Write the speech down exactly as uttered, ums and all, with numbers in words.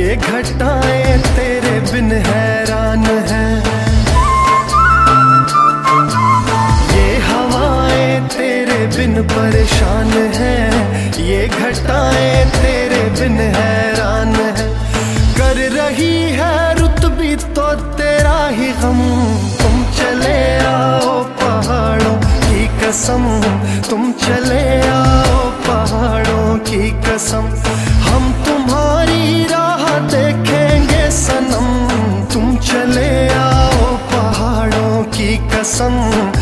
ये घटाएं तेरे बिन हैरान है, ये हवाएं तेरे बिन परेशान है, ये घटाएं तेरे बिन हैरान है। कर रही है रुत भी तो तेरा ही गम, तुम चले आओ पहाड़ों की कसम, तुम चले आओ पहाड़ों की कसम। हम तुम्हारी राह देखेंगे सनम, तुम चले आओ पहाड़ों की कसम,